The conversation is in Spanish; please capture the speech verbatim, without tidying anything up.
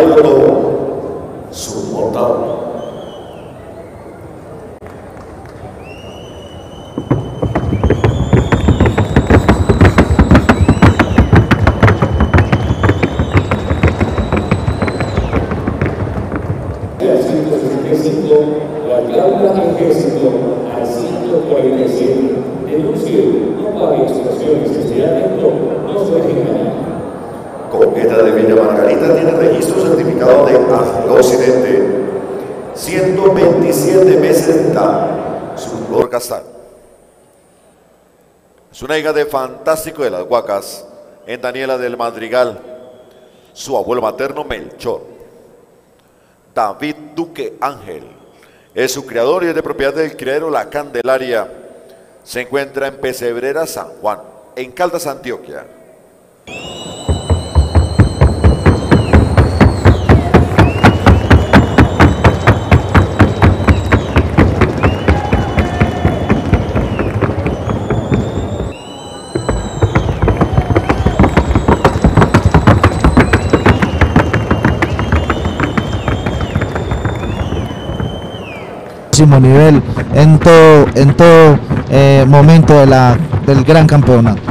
todo su montado. La Claudia Ejército al ciento cuarenta y siete. Denuncio, no pague extorsiones, estiramiento, no se deje engañar. Coqueta de Villa Margarita tiene registro certificado de accidente. ciento veintisiete meses da su flor castaño. Es una hija de Fantástico de las Huacas, en Daniela del Madrigal. Su abuelo materno Melchor. David Duque Ángel es su criador y es de propiedad del criadero La Candelaria. Se encuentra en Pesebrera, San Juan, en Caldas, Antioquia. Nivel en todo en todo eh, momento de la, del gran campeonato.